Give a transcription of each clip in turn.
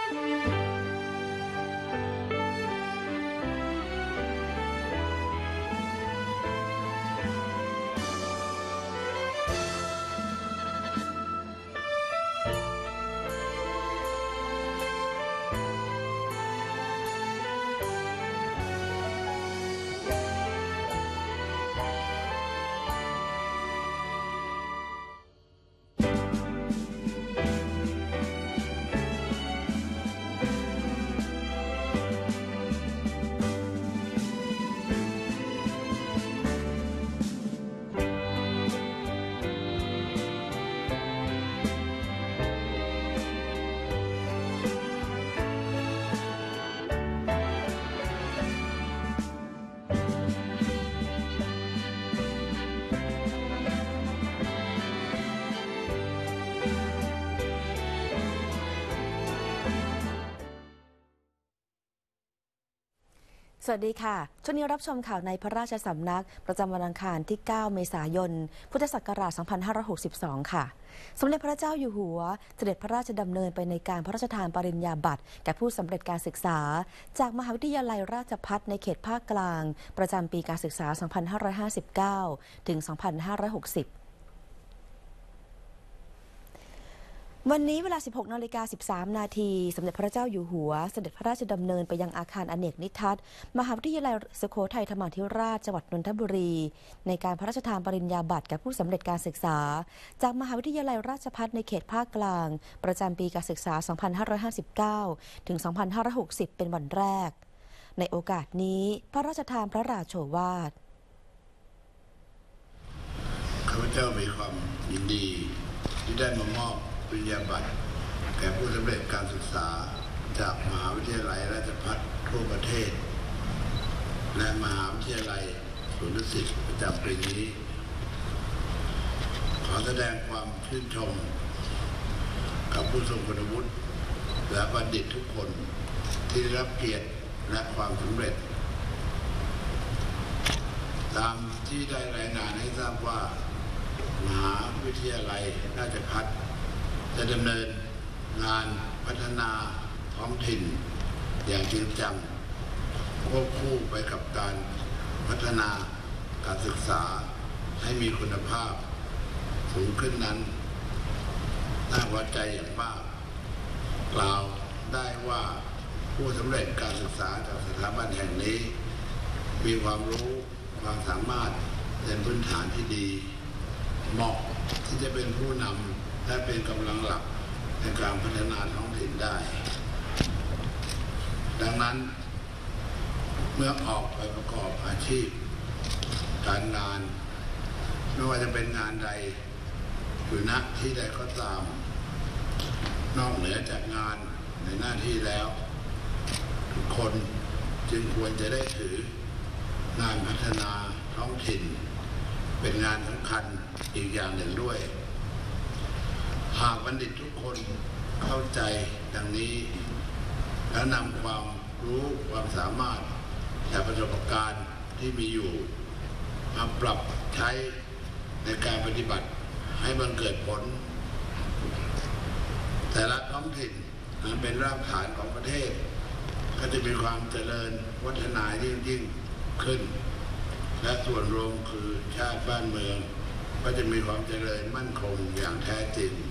สวัสดีค่ะช่วงนี้รับชมข่าวในพระราชสำนักประจำวันอังคารที่ 9 เมษายน พุทธศักราช 2562 ค่ะ สมเด็จพระเจ้าอยู่หัวเสด็จพระราชดำเนินไปในการพระราชทานปริญญาบัตรแก่ผู้สำเร็จการศึกษาจากมหาวิทยาลัยราชภัฏในเขตภาคกลางประจำปีการศึกษา 2559 ถึง 2560วันนี้เวลา 16:13 นาทีสมเด็จพระเจ้าอยู่หัวเสด็จพระราชดำเนินไปยังอาคารอเนกนิทัศน์มหาวิทยาลัยสุโขทัยธรรมาธิราชจังหวัดนนทบุรีในการพระราชทานปริญญาบัตรแก่ผู้สำเร็จการศึกษาจากมหาวิทยาลัยราชภัฏในเขตภาคกลางประจำปีการศึกษา 2559 ถึง 2560 เป็นวันแรกในโอกาสนี้พระราชทานพระราโชวาทข้าพเจ้ามีความยินดีที่ได้มามอบปริญญาบัตรแก่ผู้สำเร็จการศึกษาจากมหาวิทยาลัยราชภัฏทั่วประเทศและมหาวิทยาลัยสวนดุสิตประจำปีนี้ขอแสดงความชื่นชมกับผู้ทรงคุณวุฒิและบัณฑิตทุกคนที่ได้รับเกียรติและความสำเร็จตามที่ได้รายงานให้ทราบว่ามหาวิทยาลัยราชภัฏจะดำเนินงานพัฒนาท้องถิ่นอย่างจริงจังควบคู่ไปกับการพัฒนาการศึกษาให้มีคุณภาพสูงขึ้นนั้นน่าพอใจอย่างมากกล่าวได้ว่าผู้สำเร็จการศึกษาจากสถาบันแห่งนี้มีความรู้ความสามารถเป็นพื้นฐานที่ดีเหมาะที่จะเป็นผู้นำและเป็นกำลังหลักในการพัฒนาท้องถิ่นได้ดังนั้นเมื่อออกไปประกอบอาชีพการงานไม่ว่าจะเป็นงานใดอยู่ณที่ใดก็ตามนอกเหนือจากงานในหน้าที่แล้วทุกคนจึงควรจะได้ถืองานพัฒนาท้องถิ่นเป็นงานสำคัญอีกอย่างหนึ่งด้วยหากบัณฑิตทุกคนเข้าใจดังนี้และนำความรู้ความสามารถและประสบการณ์ที่มีอยู่มาปรับใช้ในการปฏิบัติให้บังเกิดผลแต่ละท้องถิ่นนั้นเป็นรากฐานของประเทศก็จะมีความเจริญวัฒนายิ่งขึ้นและส่วนรวมคือชาติบ้านเมืองก็จะมีความเจริญมั่นคงอย่างแท้จริง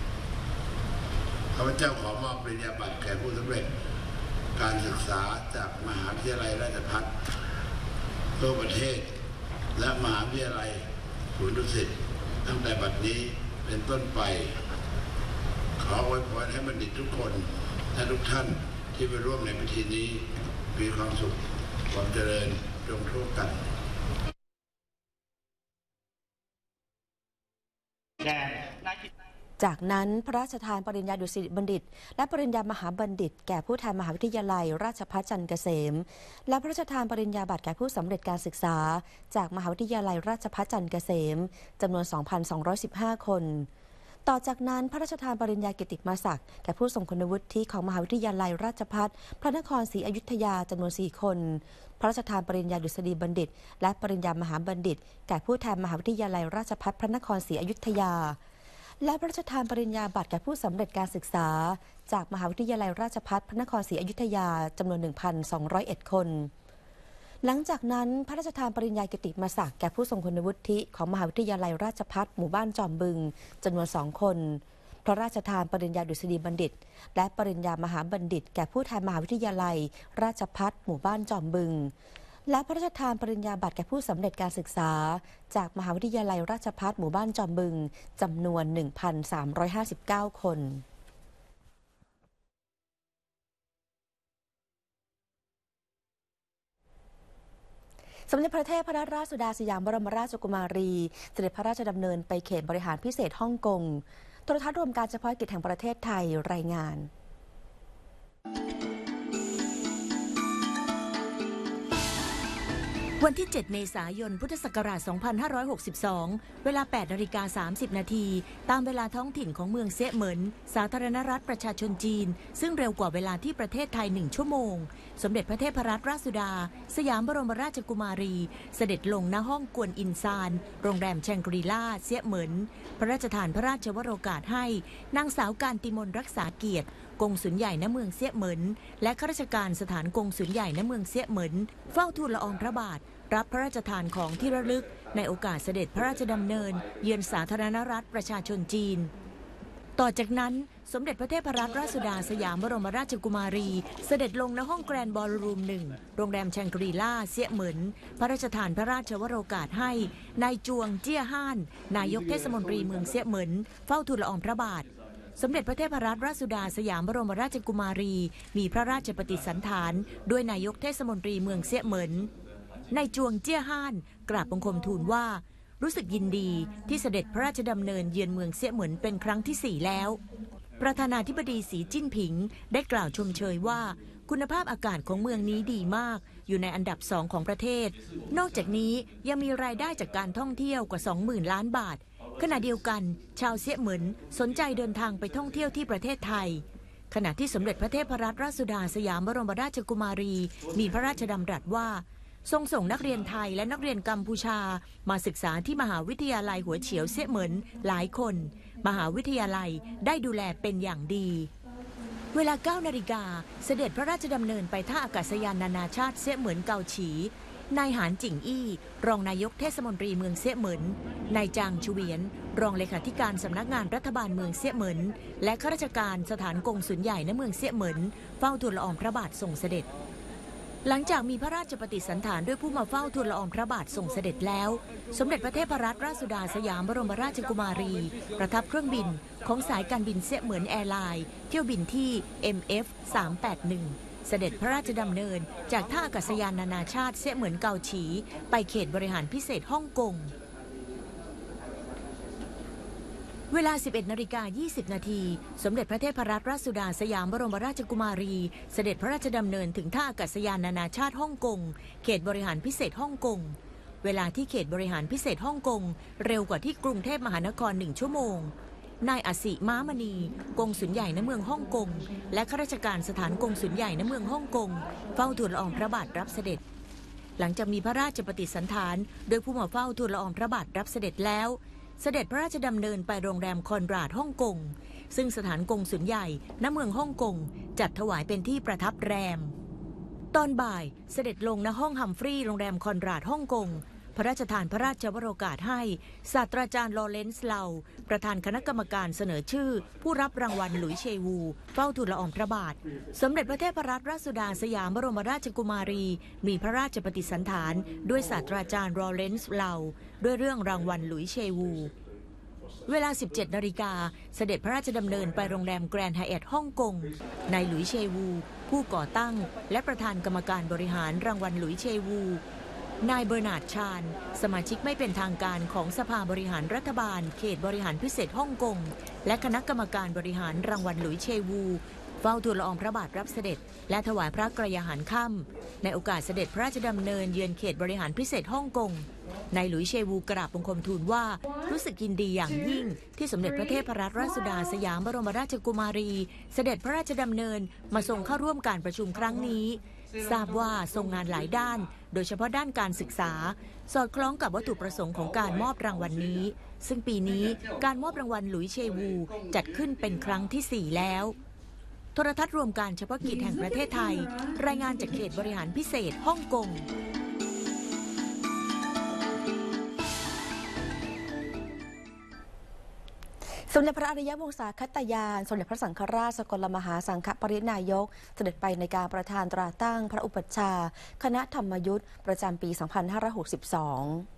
ข้าพเจ้าขอมอบปริญญาบัตรแก่ผู้สำเร็จการศึกษาจากมหาวิทยาลัยราชภัฏทั่วประเทศและมหาวิทยาลัยสวนดุสิตตั้งแต่บัดนี้เป็นต้นไปขออวยพรให้บัณฑิตทุกคนและทุกท่านที่ไปร่วมในพิธีนี้มีความสุขความเจริญจงทั่วกันจากนั้นพระราชทานปริญญาดุสิตบัณฑิตและปริญญามหาบัณฑิตแก่ผู้แทนมหาวิทยาลัยราชภัฏจันทร์เกษมและพระราชทานปริญญาบัตรแก่ผู้สำเร็จการศึกษาจากมหาวิทยาลัยราชภัฏจันทร์เกษมจำนวน 2,215 คนต่อจากนั้นพระราชทานปริญญากิตติมศักดิ์แก่ผู้ทรงคุณวุฒิของมหาวิทยาลัยราชภัฏพระนครศรีอยุธยาจำนวน 4 คนพระราชทานปริญญาดุษฎีบัณฑิตและปริญญามหาบัณฑิตแก่ผู้แทนมหาวิทยาลัยราชภัฏพระนครศรีอยุธยาและพระราชทานปริญญาบัตรแก่ผู้สำเร็จการศึกษาจากมหาวิทยาลัยราชภัฏพระนครศรีอยุธยาจำนวน 1,201 คน หลังจากนั้นพระราชทานปริญญากิตติมศักดิ์แก่ผู้ทรงคุณวุฒิของมหาวิทยาลัยราชภัฏหมู่บ้านจอมบึงจำนวน 2 คนพระราชทานปริญญาดุษฎีบัณฑิตและปริญญามหาบัณฑิตแก่ผู้แทนมหาวิทยาลัยราชภัฏหมู่บ้านจอมบึงและพระราชทานปริญญาบัตรแก่ผู้สำเร็จการศึกษาจากมหาวิทยาลัยราชภัฏหมู่บ้านจอมบึงจำนวน 1,359 คนสมเด็จพระเทพรัตนราชสุดาสยามบรมราชกุมารีเสด็จพระราชดำเนินไปเขตบริหารพิเศษฮ่องกงโทรทัศน์รวมการเฉพาะกิจแห่งประเทศไทยรายงานวันที่ 7 เมษายน พุทธศักราช 2562 เวลา 8:30 นาทีตามเวลาท้องถิ่นของเมืองเซี่ยเหมินสาธารณรัฐประชาชนจีนซึ่งเร็วกว่าเวลาที่ประเทศไทย 1 ชั่วโมงสมเด็จพระเทพรัตนราชสุดาสยามบรมราชกุมารีเสด็จลงณห้องกวนอินซานโรงแรมแชงกรีล่าเซี่ยเหมินพระราชทานพระราชวโรกาสให้นางสาวการติมนรักษาเกียรติกงสุลใหญ่ณเมืองเซี่ยเหมินและข้าราชการสถานกงสุลใหญ่ณเมืองเซี่ยเหมินเฝ้าทูลละอองพระบาทรับพระราชทานของที่ระลึกในโอกาสเสด็จพระราชดำเนินเยือนสาธารณรัฐประชาชนจีนต่อจากนั้นสมเด็จพระเทพรัตนราชสุดาสยามบรมราชกุมารีเสด็จลงณห้องแกรนด์บอลรูม 1โรงแรมแชงกรีล่าเซี่ยเหมินพระราชทานพระราชวโรกาสให้นายจวงเจี้ยฮ่านนายกเทศมนตรีเมืองเซี่ยเหมินเฝ้าทูลละอองพระบาทสมเด็จพระเทพรัตนราชสุดาสยามบรมราชกุมารีมีพระราชปฏิสันถานด้วยนายกเทศมนตรีเมืองเซี่ยเหมินนายจวงเจี้ยฮ่านกราบบังคมทูลว่ารู้สึกยินดีที่เสด็จพระราชดำเนินเยือนเมืองเซี่ยเหมินเป็นครั้งที่ 4 แล้วประธานาธิบดีสีจิ้นผิงได้กล่าวชมเชยว่าคุณภาพอากาศของเมืองนี้ดีมากอยู่ในอันดับ 2 ของประเทศนอกจากนี้ยังมีรายได้จากการท่องเที่ยวกว่า 20,000 ล้านบาทขณะเดียวกันชาวเซี่ยเหมินสนใจเดินทางไปท่องเที่ยวที่ประเทศไทยขณะที่สมเด็จพระเทพรัตนราชสุดาสยามบรมราชกุมารีมีพระราชดำรัสว่าทรงส่งนักเรียนไทยและนักเรียนกัมพูชามาศึกษาที่มหาวิทยาลัยหัวเฉียวเซี่ยเหมินหลายคนมหาวิทยาลัยได้ดูแลเป็นอย่างดีเวลา 9 นาฬิกาเสด็จพระราชดำเนินไปท่าอากาศยานนานาชาติเซี่ยเหมินเกาฉีนายหานจิงอี้รองนายกเทศมนตรีเมืองเซี่ยเหมินนายจางชูเวียนรองเลขาธิการสำนักงานรัฐบาลเมืองเซี่ยเหมินและข้าราชการสถานกงสุลใหญ่ณเมืองเซี่ยเหมินเฝ้าทูลละอองพระบาททรงเสด็จหลังจากมีพระราชปฏิสันถานด้วยผู้มาเฝ้าทูลละอองพระบาททรงเสด็จแล้วสมเด็จพระเทพรัตนราชสุดาสยามบรมราชกุมารีประทับเครื่องบินของสายการบินเซี่ยเหมินแอร์ไลน์เที่ยวบินที่ MF 381เสด็จพระราชดำเนินจากท่าอากาศยานนานาชาติเซี่ยเหมินเกาฉีไปเขตบริหารพิเศษฮ่องกงเวลา 11:20 นาทีสมเด็จพระเทพรัตนราชสุดาสยามบรมราชกุมารีเสด็จพระราชดำเนินถึงท่าอากาศยานนานาชาติฮ่องกงเขตบริหารพิเศษฮ่องกงเวลาที่เขตบริหารพิเศษฮ่องกงเร็วกว่าที่กรุงเทพมหานคร1 ชั่วโมงนายอสิม้ามณีกงสุลใหญ่ณเมืองฮ่องกงและข้าราชการสถานกงสุลใหญ่ณเมืองฮ่องกงเฝ้าทูลละอองพระบาทรับเสด็จหลังจากมีพระราชปฏิสันถานโดยผู้มาเฝ้าทูลละอองพระบาทรับเสด็จแล้วเสด็จพระราชดำเนินไปโรงแรมคอนราดฮ่องกงซึ่งสถานกงสุลใหญ่ณเมืองฮ่องกงจัดถวายเป็นที่ประทับแรมตอนบ่ายเสด็จลงณห้องฮัมฟรีย์โรงแรมคอนราดฮ่องกงพระราชทานพระราชวโรกาสให้ศาสตราจารย์ลอเรนซ์เลาประธานคณะกรรมการเสนอชื่อผู้รับรางวัลหลุยเชวูเฝ้าทูลละอองพระบาทสมเด็จพระเทพรัตนราชสุดาสยามบรมราชกุมารีมีพระราชปฏิสันถานด้วยศาสตราจารย์ลอเรนซ์เลาด้วยเรื่องรางวัลหลุยเชวูเวลา 17 นาฬิกาเสด็จพระราชดำเนินไปโรงแรมแกรนด์ไฮแอทฮ่องกงนายหลุยเชวูผู้ก่อตั้งและประธานกรรมการบริหารรางวัลหลุยเชวูนายเบอร์นาร์ดชานสมาชิกไม่เป็นทางการของสภาบริหารรัฐบาลเขตบริหารพิเศษฮ่องกงและคณะกรรมการบริหารรางวัลหลุยเชวูเฝ้าทูลละอองพระบาทรับเสด็จและถวายพระกรยาหารค่ำในโอกาสเสด็จพระราชดำเนินเยือนเขตบริหารพิเศษฮ่องกงนายหลุยเชวูกราบบังคมทูลว่ารู้สึกยินดีอย่างยิ่งที่สมเด็จพระเทพรัตนราชสุดาสยามบรมราชกุมารีเสด็จพระราชดำเนินมาทรงเข้าร่วมการประชุมครั้งนี้ทราบว่าทรงงานหลายด้านโดยเฉพาะด้านการศึกษาสอดคล้องกับวัตถุประสงค์ของการมอบรางวัลนี้ซึ่งปีนี้การมอบรางวัลหลุยเชวูจัดขึ้นเป็นครั้งที่ 4 แล้วโทรทัศน์รวมการเฉพาะกิจแห่งประเทศไทยรายงานจากเขตบริหารพิเศษฮ่องกงสมเด็จพระอริยวงศาคตยานสมเด็จพระสังฆราชสกลมหาสังฆปรินายกเสด็จไปในการประธานตราตั้งพระอุปัชฌาย์คณะธรรมยุทธประจำปี 2562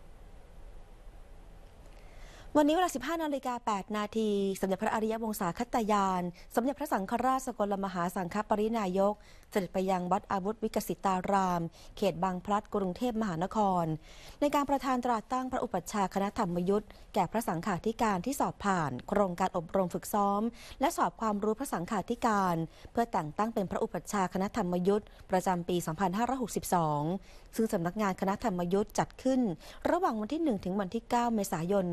วันนี้เวลา 15:08 นาทีสมเด็จพระอริยวงศาคตยานสมเด็จพระสังฆราชสกลมหาสังฆปรินายกเสด็จไปยังวัดอาวุธวิกสิตาราม เขตบางพลัดกรุงเทพมหานครในการประธานตราตั้งพระอุปัชฌาย์คณะธรรมยุทธแก่พระสังฆาธิการที่สอบผ่านโครงการอบรมฝึกซ้อมและสอบความรู้พระสังฆาธิการเพื่อแต่งตั้งเป็นพระอุปัชฌาย์คณะธรรมยุทธประจำปี 2562 ซึ่งสำนักงานคณะธรรมยุทธจัดขึ้นระหว่างวันที่ 1 ถึงวันที่ 9 เมษายน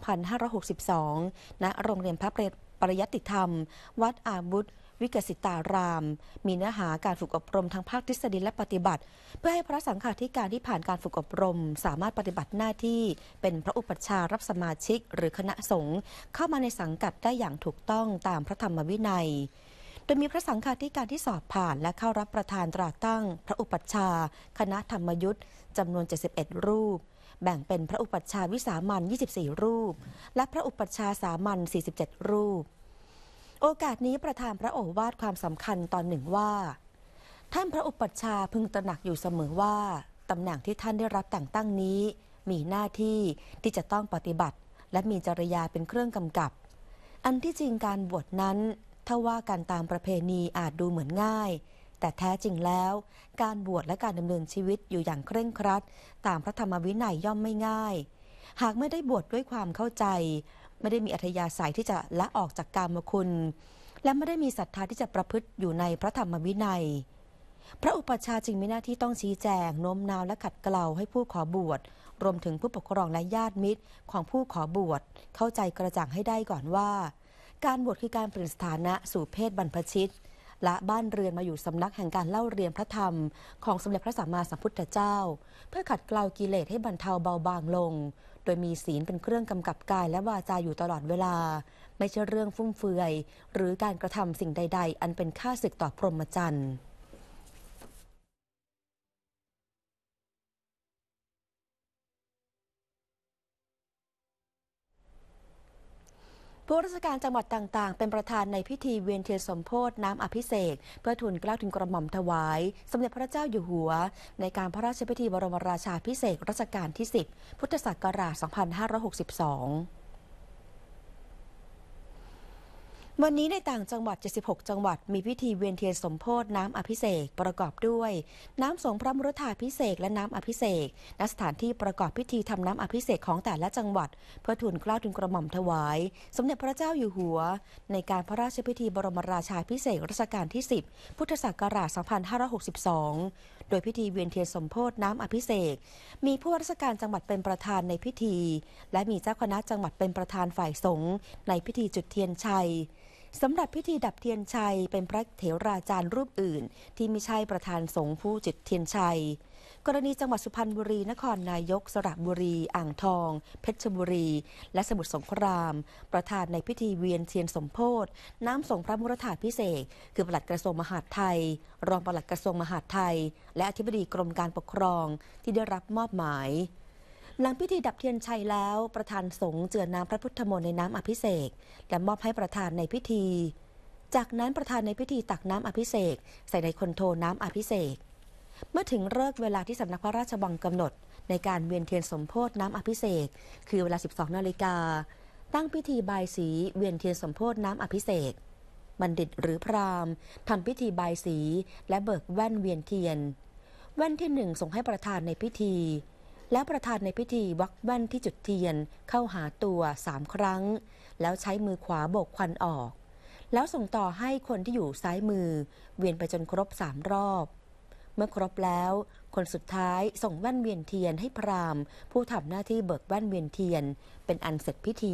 2562 ณ โรงเรียนพระปริยัติธรรม วัดอาวุธวิกสิตาราม มีเนื้อหาการฝึกอบรมทางภาคทฤษฎีและปฏิบัติ เพื่อให้พระสังฆาธิการที่ผ่านการฝึกอบรมสามารถปฏิบัติหน้าที่เป็นพระอุปัชฌาย์รับสมาชิกหรือคณะสงฆ์เข้ามาในสังกัดได้อย่างถูกต้องตามพระธรรมวินัยโดยมีพระสังฆาธิการที่สอบผ่านและเข้ารับประทานตราตั้งพระอุปัชฌาย์คณะธรรมยุทธจำนวน 71 รูปแบ่งเป็นพระอุปัชฌาย์วิสามัญ 24 รูปและพระอุปัชฌาย์สามัญ 47 รูปโอกาสนี้ประธานพระโอวาทความสำคัญตอนหนึ่งว่าท่านพระอุปัชฌาย์พึงตระหนักอยู่เสมอว่าตำแหน่งที่ท่านได้รับแต่งตั้งนี้มีหน้าที่ที่จะต้องปฏิบัติและมีจริยาเป็นเครื่องกำกับอันที่จริงการบวชนั้นถ้าว่ากันตามประเพณีอาจดูเหมือนง่ายแต่แท้จริงแล้วการบวชและการดำเนินชีวิตอยู่อย่างเคร่งครัดตามพระธรรมวินัยย่อมไม่ง่ายหากไม่ได้บวชด้วยความเข้าใจไม่ได้มีอัธยาศัยที่จะละออกจากกามคุณและไม่ได้มีศรัทธาที่จะประพฤติอยู่ในพระธรรมวินัยพระอุปัชฌาย์จึงมีหน้าที่ต้องชี้แจงโน้มน้าวและขัดเกลาให้ผู้ขอบวชรวมถึงผู้ปกครองและญาติมิตรของผู้ขอบวชเข้าใจกระจ่างให้ได้ก่อนว่าการบวชคือการเปลี่ยนสถานะสู่เพศบรรพชิตและบ้านเรือนมาอยู่สำนักแห่งการเล่าเรียนพระธรรมของสมเด็จพระสัมมาสัมพุทธเจ้าเพื่อขัดเกลากิเลสให้บรรเทาเบาบางลงโดยมีศีลเป็นเครื่องกำกับกายและวาจาอยู่ตลอดเวลาไม่ใช่เรื่องฟุ่มเฟือยหรือการกระทำสิ่งใดๆอันเป็นข้าศึกต่อพรหมจรรย์ผู้ราชการจังหวัดต่างๆเป็นประธานในพิธีเวียนเทียนสมโภชน้ำอภิเษกเพื่อทูลเกล้าทูลกระหม่อมถวายสมเด็จพระเจ้าอยู่หัวในการพระราชพิธีบรมราชาภิเษกรัชกาลที่ 10 พุทธศักราช 2562วันนี้ในต่างจังหวัด 76 จังหวัดมีพิธีเวียนเทียนสมโภชน้ำอภิเษกประกอบด้วยน้ำสงพระมุรธาภิเษกและน้ำอภิเษกณสถานที่ประกอบพิธีทำน้ำอภิเษกของแต่ละจังหวัดเพื่อทูลเกล้าทูลกระหม่อมถวายสมเด็จพระเจ้าอยู่หัวในการพระราชพิธีบรมราชาภิเษกรัชกาลที่ 10 พุทธศักราช 2562 โดยพิธีเวียนเทียนสมโภชน้ำอภิเษกมีผู้ราชการจังหวัดเป็นประธานในพิธีและมีเจ้าคณะจังหวัดเป็นประธานฝ่ายสงฆ์ในพิธีจุดเทียนชัยสำหรับพิธีดับเทียนชัยเป็นพระเถราจารย์รูปอื่นที่ไม่ใช่ประธานสงฆ์ผู้จุดเทียนชัยกรณีจังหวัดสุพรรณบุรีนครนายกสระบุรีอ่างทองเพชรบุรีและสมุทรสงครามประธานในพิธีเวียนเทียนสมโภชน้ำสงพระมุรธาภิเษกคือปลัดกระทรวงมหาดไทยรองปลัดกระทรวงมหาดไทยและอธิบดีกรมการปกครองที่ได้รับมอบหมายหลังพิธีดับเทียนชัยแล้วประธานสงฆ์เจือน้ำพระพุทธมนต์ในน้ำอภิเษกและมอบให้ประธานในพิธีจากนั้นประธานในพิธีตักน้ำอภิเษกใส่ในคนโทน้ำอภิเษกเมื่อถึงฤกษ์เวลาที่สำนักพระราชวังกำหนดในการเวียนเทียนสมโภชน้ำอภิเษกคือเวลา 12 นาฬิกาตั้งพิธีบายสีเวียนเทียนสมโภชน้ำอภิเษกบัณฑิตหรือพราหมณ์ทำพิธีบายสีและเบิกแว่นเวียนเทียนแว่นที่1ส่งให้ประธานในพิธีแล้วประธานในพิธีวักแว่นที่จุดเทียนเข้าหาตัว3 ครั้งแล้วใช้มือขวาโบกควันออกแล้วส่งต่อให้คนที่อยู่ซ้ายมือเวียนไปจนครบ3 รอบเมื่อครบแล้วคนสุดท้ายส่งแว่นเวียนเทียนให้พราหมณ์ผู้ทำหน้าที่เบิกแว่นเวียนเทียนเป็นอันเสร็จพิธี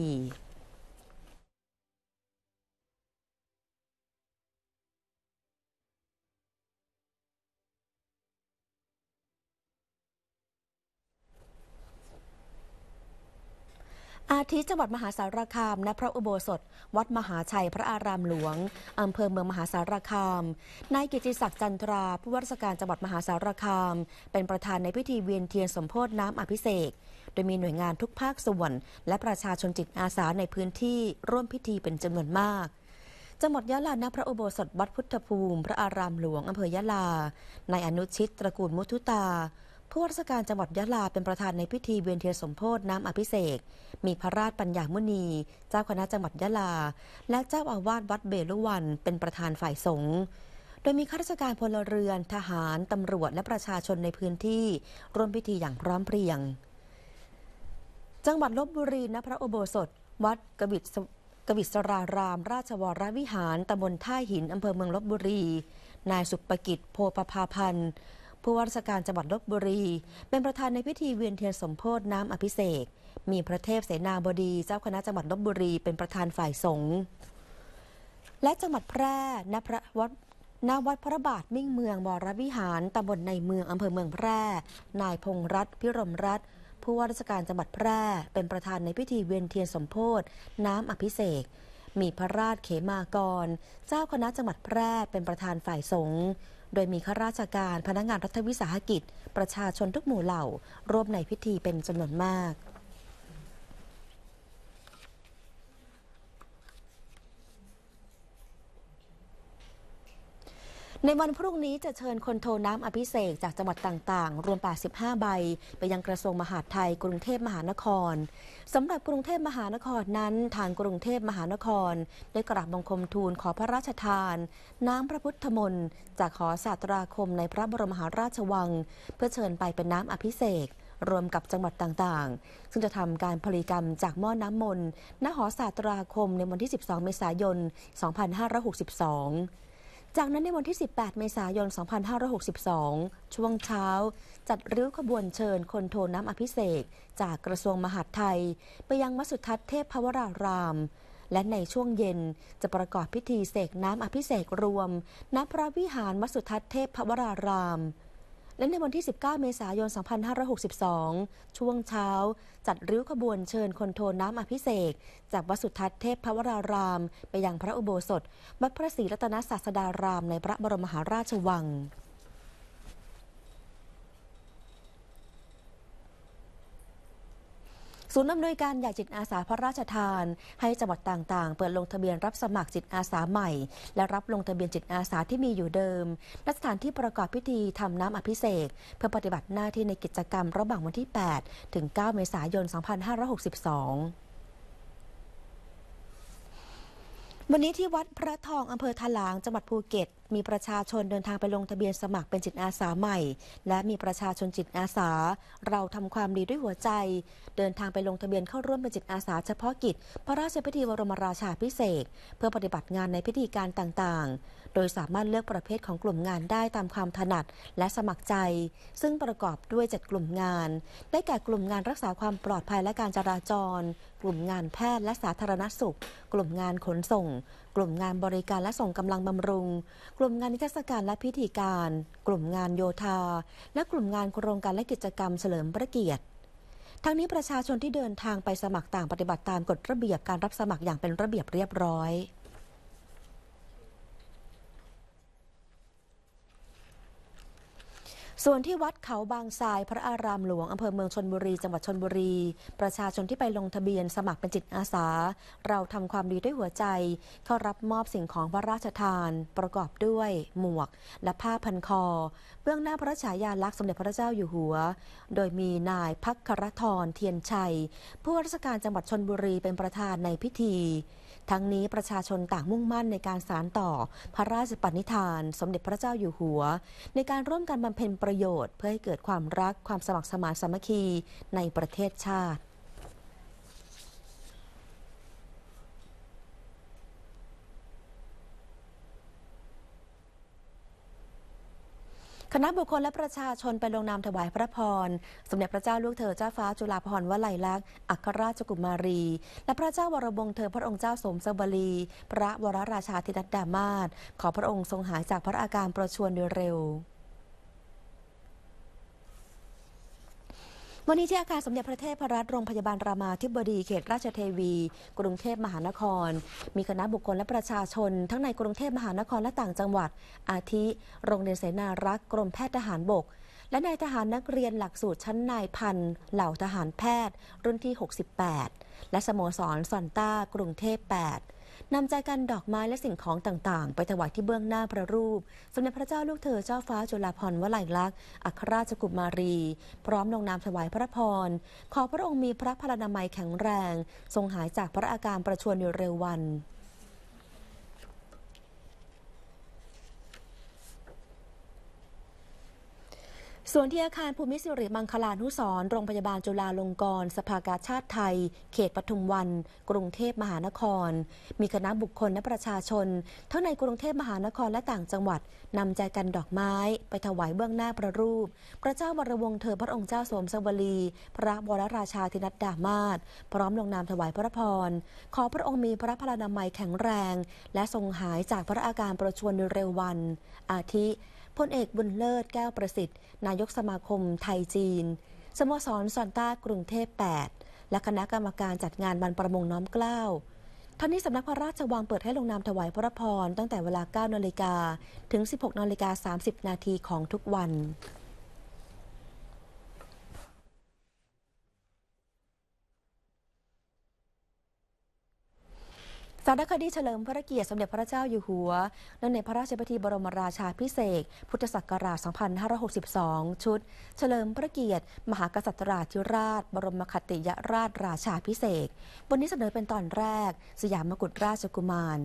อาทิจังหวัดมหาสารคามณพระอุโบสถวัดมหาชัยพระอารามหลวงอำเภอเมืองมหาสารคามนายกิติศักดิ์จันทราผู้ว่าราชการจังหวัดมหาสารคามเป็นประธานในพิธีเวียนเทียนสมโภชน้ำอภิเษกโดยมีหน่วยงานทุกภาคส่วนและประชาชนจิตอาสาในพื้นที่ร่วมพิธีเป็นจำนวนมากจังหวัดยะลาณพระอุโบสถวัดพุทธภูมิพระอารามหลวงอำเภอยะลานายอนุชิตตระกูลมุทุตาผู้ว่าราชการจังหวัดยะลาเป็นประธานในพิธีเวียนเทียนสมโภชน้ำอภิเษกมีพระราชปัญญามุนีเจ้าคณะจังหวัดยะลาและเจ้าอาวาสวัดเบลุวันเป็นประธานฝ่ายสงฆ์โดยมีข้าราชการพลเรือนทหารตำรวจและประชาชนในพื้นที่ร่วมพิธีอย่างพร้อมเพรียงจังหวัดลพบุรีณพระอุโบสถวัดกบิษรารามราชวรวิหารตำบลท่าหินอำเภอเมืองลพบุรีนายสุปกิจโพปภาพันธ์ผู้ว่าราชการจังหวัดลพบุรีเป็นประธานในพิธีเวียนเทียนสมโภชน้ำอภิเษกมีพระเทพเสนาบดีเจ้าคณะจังหวัดลพบุรีเป็นประธานฝ่ายสงฆ์และจังหวัดแพร่ณวัดพระบาทมิ่งเมืองวรวิหารตำบลในเมืองอำเภอเมืองแพร่นายพงษ์รัตน์พิรมรัตน์ผู้ว่าราชการจังหวัดแพร่เป็นประธานในพิธีเวียนเทียนสมโภชน้ำอภิเษกมีพระราชเขมากรเจ้าคณะจังหวัดแพร่เป็นประธานฝ่ายสงฆ์โดยมีข้าราชการพนักงานรัฐวิสาหกิจประชาชนทุกหมู่เหล่าร่วมในพิธีเป็นจำนวนมากในวันพรุ่งนี้จะเชิญคนโทน้ำอภิเษกจากจังหวัดต่างๆรวม85ใบไปยังกระทรวงมหาดไทยกรุงเทพมหานครสำหรับกรุงเทพมหานครนั้นทางกรุงเทพมหานครได้กราบบังคมทูลขอพระราชทานน้ำพระพุทธมนต์จากหอศาสตราคมในพระบรมมหาราชวังเพื่อเชิญไปเป็นน้ำอภิเษกรวมกับจังหวัดต่างๆซึ่งจะทำการพลีกรรมจากหม้อน้ำมนต์ณหอศาสตราคมในวันที่12เมษายน2562จากนั้นในวันที่ 18 เมษายน 2562 ช่วงเช้าจัดริ้วขบวนเชิญคนโทน้ำอภิเษกจากกระทรวงมหาดไทยไปยังวัดสุทัศน์เทพภวรารามและในช่วงเย็นจะประกอบพิธีเสกน้ำอภิเษกรวมณพระวิหารวัดสุทัศน์เทพภวรารามและในวันที่ 19 เมษายน 2562 ช่วงเช้าจัดริ้วขบวนเชิญคนโทน้ำอภิเษกจากวัดสุทัศน์เทพภวรารามไปยังพระอุโบสถวัดพระศรีรัตนศาสดารามในพระบรมมหาราชวังศูนย์อำนวยการใหญ่จิตอาสาพระราชทานให้จังหวัดต่างๆเปิดลงทะเบียนรับสมัครจิตอาสาใหม่และรับลงทะเบียนจิตอาสาที่มีอยู่เดิมณสถานที่ประกอบพิธีทำน้ำอภิเษกเพื่อปฏิบัติหน้าที่ในกิจกรรมระหว่างวันที่ 8 ถึง 9 เมษายน 2562วันนี้ที่วัดพระทองอำเภอถลางจังหวัดภูเก็ตมีประชาชนเดินทางไปลงทะเบียนสมัครเป็นจิตอาสาใหม่และมีประชาชนจิตอาสาเราทำความดีด้วยหัวใจเดินทางไปลงทะเบียนเข้าร่วมเป็นจิตอาสาเฉพาะกิจพระราชพิธีบรมราชาภิเษกเพื่อปฏิบัติงานในพิธีการต่างๆโดยสามารถเลือกประเภทของกลุ่มงานได้ตามความถนัดและสมัครใจซึ่งประกอบด้วย7กลุ่มงานได้แก่กลุ่มงานรักษาความปลอดภัยและการจราจรกลุ่มงานแพทย์และสาธารณสุขกลุ่มงานขนส่งกลุ่มงานบริการและส่งกำลังบำรุงกลุ่มงานนิทรรศการและพิธีการกลุ่มงานโยธาและกลุ่มงานโครงการและกิจกรรมเฉลิมพระเกียรติทั้งนี้ประชาชนที่เดินทางไปสมัครต่างปฏิบัติตามกฎระเบียบการรับสมัครอย่างเป็นระเบียบเรียบร้อยส่วนที่วัดเขาบางทรายพระอารามหลวงอำเภอเมืองชลบุรีจังหวัดชลบุรีประชาชนที่ไปลงทะเบียนสมัครเป็นจิตอาสาเราทำความดีด้วยหัวใจเข้ารับมอบสิ่งของพระราชทานประกอบด้วยหมวกและผ้าพันคอเบื้องหน้าพระฉายาลักษณ์สมเด็จพระเจ้าอยู่หัวโดยมีนายภัครธรเทียนชัยผู้ว่าราชการจังหวัดชลบุรีเป็นประธานในพิธีทั้งนี้ประชาชนต่างมุ่งมั่นในการสานต่อพระราชปณิธานสมเด็จพระเจ้าอยู่หัวในการร่วมกันบำเพ็ญประโยชน์เพื่อให้เกิดความรักความสมัครสมานสามัคคีในประเทศชาติคณะบุคคลและประชาชนไปลงนามถวายพระพรสมเด็จพระเจ้าลูกเธอเจ้าฟ้าจุฬาภรณ์วลัยลักษณ์อัครราชกุมารีและพระเจ้าวรวงศ์เธอพระองค์เจ้าสมสวลีพระวรราชาธินัดดามาศขอพระองค์ทรงหายจากพระอาการประชวรโดยเร็ววันนี้ที่อาคารสมเด็จพระเทพรัตนโรงพยาบาลรามาธิบดีเขตราชเทวีกรุงเทพมหานครมีคณะบุคคลและประชาชนทั้งในกรุงเทพมหานครและต่างจังหวัดอาทิโรงเรียนเสนารักษ์กรมแพทย์ทหารบกและนายทหารนักเรียนหลักสูตรชั้นนายพันเหล่าทหารแพทย์รุ่นที่68และสโมสรซอนต้ากรุงเทพ8นำใจกันดอกไม้และสิ่งของต่างๆไปถวายที่เบื้องหน้าพระรูปสมเด็จพระเจ้าลูกเธอเจ้าฟ้าจุฬาภรณ์วลัยลักษณ์อัครราชกุมารีพร้อมลงนามถวายพระพรขอพระองค์มีพระพลานามัยแข็งแรงทรงหายจากพระอาการประชวรอยู่เร็ววันส่วนที่อาคารภูมิสิริมังคลานุสรณ์โรงพยาบาลจุฬาลงกรณ์สภากาชาติไทยเขตปทุมวันกรุงเทพมหานครมีคณะบุคคลและประชาชนทั้งในกรุงเทพมหานครและต่างจังหวัดนำใจกันดอกไม้ไปถวายเบื้องหน้าพระรูปพระเจ้าวรวงศ์เธอพระองค์เจ้าสมสวลีพระวรราชาธินัดดามาศพร้อมลงนามถวายพระพรขอพระองค์มีพระพลานามัยแข็งแรงและทรงหายจากพระอาการประชวรอยู่เร็ววันอาทิพลเอกบุญเลิศแก้วประสิทธิ์นายกสมาคมไทยจีนสโมสรซอนต้ากรุงเทพ8และคณะกรรมการจัดงานวันประมงน้อมเกล้าทั้งนี้สำนักพระราชวังเปิดให้ลงนามถวายพระพรตั้งแต่เวลา 9 นาฬิกาถึง 16 นาฬิกา 30 นาทีของทุกวันสารคดีเฉลิมพระเกียรติสมเด็จพระเจ้าอยู่หัวเนื่องในพระราชพิธีบรมราชาภิเษกพุทธศักราช 2562 ชุดเฉลิมพระเกียรติมหากษัตริยาธิราชบรมคติยราชราชาภิเษกวันนี้เสนอเป็นตอนแรกสยามกุฎราชกุมาร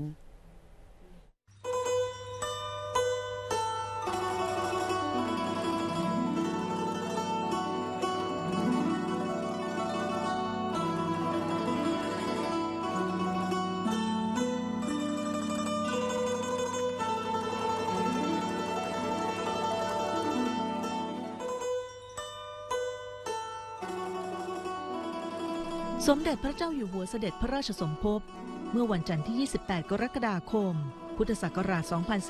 สมเด็จพระเจ้าอยู่หัวเสด็จพระราชสมภพเมื่อวันจันทร์ที่ 28 กรกฎาคม พุทธศักราช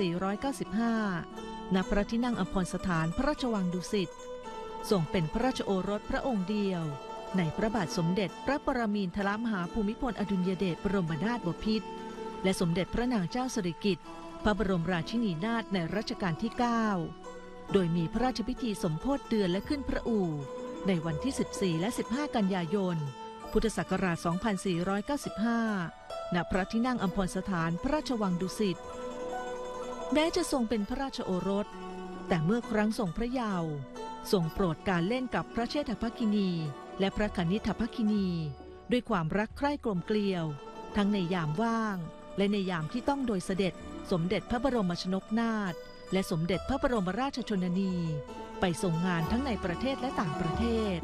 2495 ณ พระที่นั่งอัมพรสถานพระราชวังดุสิตทรงเป็นพระราชโอรสพระองค์เดียวในพระบาทสมเด็จพระปรมินทรมหาภูมิพลอดุลยเดชบรมนาถบพิตรและสมเด็จพระนางเจ้าสิริกิติ์พระบรมราชินีนาถในรัชกาลที่ 9 โดยมีพระราชพิธีสมโภชเดือนและขึ้นพระอู่ในวันที่ 14 และ 15 กันยายนพุทธศักราช 2495 ณ พระที่นั่งอัมพรสถานพระราชวังดุสิตแม้จะทรงเป็นพระราชโอรสแต่เมื่อครั้งทรงพระเยาว์ทรงโปรดการเล่นกับพระเชษฐภคินีและพระคณิษฐภคินีด้วยความรักใคร่กลมเกลียวทั้งในยามว่างและในยามที่ต้องโดยเสด็จสมเด็จพระบรมชนกนาถและสมเด็จพระบรมราชชนนีไปทรงงานทั้งในประเทศและต่างประเทศ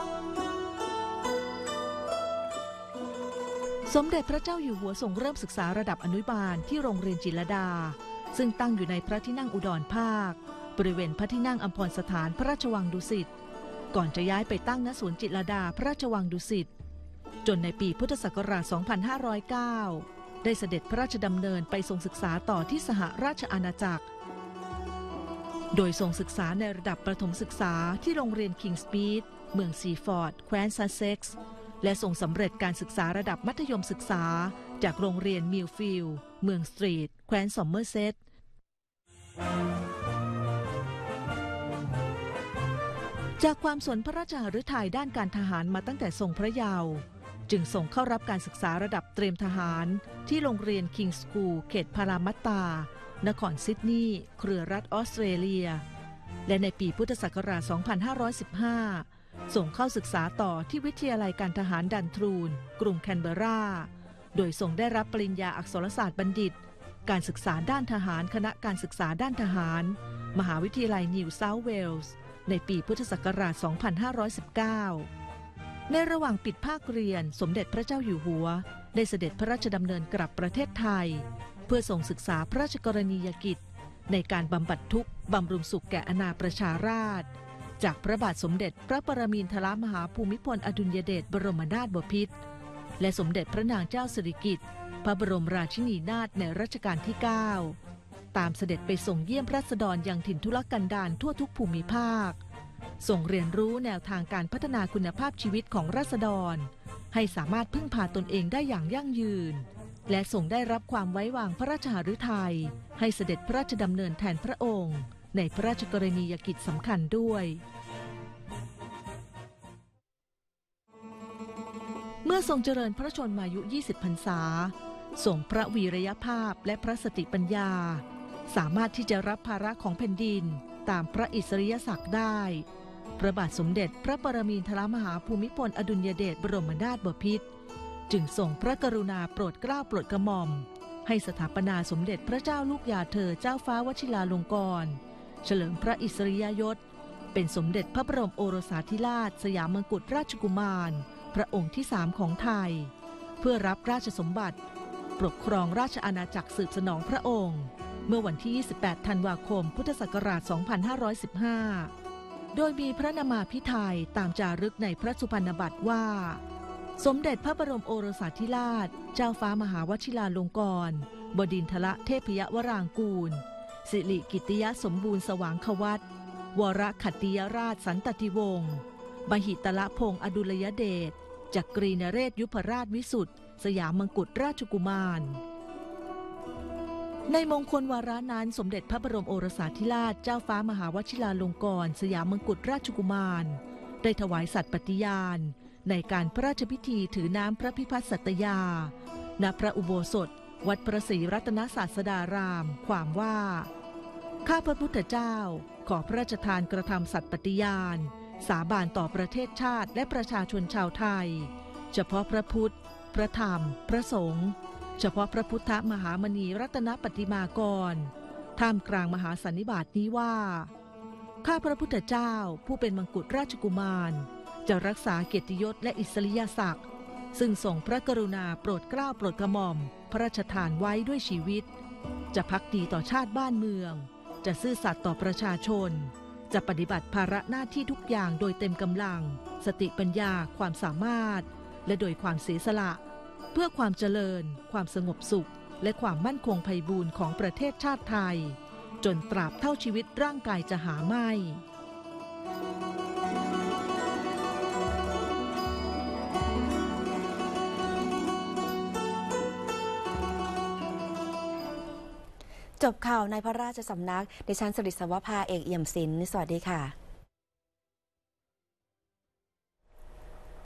สมเด็จพระเจ้าอยู่หัวทรงเริ่มศึกษาระดับอนุบาลที่โรงเรียนจิตรลดาซึ่งตั้งอยู่ในพระที่นั่งอุดรภาคบริเวณพระที่นั่งอัมพรสถานพระราชวังดุสิตก่อนจะย้ายไปตั้งณสวนจิตรลดาพระราชวังดุสิตจนในปีพุทธศักราช 2509 ได้เสด็จพระราชดำเนินไปทรงศึกษาต่อที่สหราชอาณาจักรโดยทรงศึกษาในระดับประถมศึกษาที่โรงเรียนคิงส์ปีดเมืองซีฟอร์ดแคว้นซัสเซ็กซ์และทรงสำเร็จการศึกษาระดับมัธยมศึกษาจากโรงเรียนมิลฟิลด์เมืองสตรีทแคว้นซอมเมอร์เซตจากความสนพระราชหฤทัยด้านการทหารมาตั้งแต่ทรงพระเยาว์จึงส่งเข้ารับการศึกษาระดับเตรียมทหารที่โรงเรียนคิงส์สคูลเขตพารามัตตานครซิดนีย์เครือรัฐออสเตรเลียและในปีพุทธศักราช 2515 ส่งเข้าศึกษาต่อที่วิทยาลัยการทหารดันทรูนกรุงแคนเบอร์ราโดยทรงได้รับปริญญาอักษรศาสตร์บัณฑิตการศึกษาด้านทหารคณะการศึกษาด้านทหารมหาวิทยาลัยนิวเซาท์เวลส์ในปีพุทธศักราช 2519 ในระหว่างปิดภาคเรียนสมเด็จพระเจ้าอยู่หัวได้เสด็จพระราชดำเนินกลับประเทศไทยเพื่อทรงศึกษาพระราชกรณียกิจในการบำบัดทุกข์บำรุงสุขแก่อาณาประชาราษฎร์จากพระบาทสมเด็จพระปรมินทรมหาภูมิพลอดุลยเดชบรมนาถบพิตรและสมเด็จพระนางเจ้าสิริกิติ์พระบรมราชินีนาถในรัชกาลที่ 9 ตามเสด็จไปส่งเยี่ยมราษฎรยังถิ่นทุรกันดารทั่วทุกภูมิภาคส่งเรียนรู้แนวทางการพัฒนาคุณภาพชีวิตของราษฎรให้สามารถพึ่งพาตนเองได้อย่างยั่งยืนและทรงได้รับความไว้วางพระราชหฤทัยให้เสด็จพระราชดำเนินแทนพระองค์ในพระราชกรณียกิจสำคัญด้วยเมื่อทรงเจริญพระชนมายุ 20 พรรษาทรงพระวีรยภาพและพระสติปัญญาสามารถที่จะรับภาระของแผ่นดินตามพระอิสริยศักดิ์ได้พระบาทสมเด็จพระปรมินทรมหาภูมิพลอดุลยเดชบรมนาถบพิตรจึงทรงพระกรุณาโปรดเกล้าโปรดกระหม่อมให้สถาปนาสมเด็จพระเจ้าลูกยาเธอเจ้าฟ้าวชิราลงกรณ์เฉลิมพระอิสริยยศเป็นสมเด็จพระบรมโอรสาธิราชสยามมกุฎราชกุมารพระองค์ที่ 3ของไทยเพื่อรับราชสมบัติปกครองราชอาณาจักรสืบสนองพระองค์เมื่อวันที่ 28 ธันวาคม พุทธศักราช 2515 โดยมีพระนามาภิไธยตามจารึกในพระสุพรรณบัตรว่าสมเด็จพระบรมโอรสาธิราชเจ้าฟ้ามหาวชิราลงกรณ์บดินทรเทพยวรางกูลสิริกิติยสมบูรณ์สว่างควัตรวรขัตติยราชสันตติวงศ์มหิตลพงศ์อดุลยเดชจักรีนเรศยุพราชวิสุทธิ์สยามมกุฎราชกุมารในมงคลวาระนั้นสมเด็จพระบรมโอรสาธิราชเจ้าฟ้ามหาวชิราลงกรณ์สยามมกุฎราชกุมารได้ถวายสัตย์ปฏิญาณในการพระราชพิธีถือน้ำพระพิพัฒน์สัตยาณพระอุโบสถวัดพระศรีรัตนศาสดารามความว่าข้าพระพุทธเจ้าขอพระราชทานกระทำสัตย์ปฏิญาณสาบานต่อประเทศชาติและประชาชนชาวไทยเฉพาะพระพุทธพระธรรมพระสงฆ์เฉพาะพระพุทธมหามณีรัตนปฏิมากรท่ามกลางมหาสันนิบาตนี้ว่าข้าพระพุทธเจ้าผู้เป็นมกุฎราชกุมารจะรักษาเกียรติยศและอิสริยศักดิ์ซึ่งทรงพระกรุณาโปรดเกล้าโปรดกระหม่อมพระราชทานไว้ด้วยชีวิตจะภักดีต่อชาติบ้านเมืองจะซื่อสัตย์ต่อประชาชนจะปฏิบัติภาระหน้าที่ทุกอย่างโดยเต็มกำลังสติปัญญาความสามารถและโดยความเสียสละเพื่อความเจริญความสงบสุขและความมั่นคงไพบูรย์ของประเทศชาติไทยจนตราบเท่าชีวิตร่างกายจะหาไม่จบข่าวในพระราชสำนักดิฉันสริศวภาเอกเอี่ยมศิลป์สวัสดีค่ะ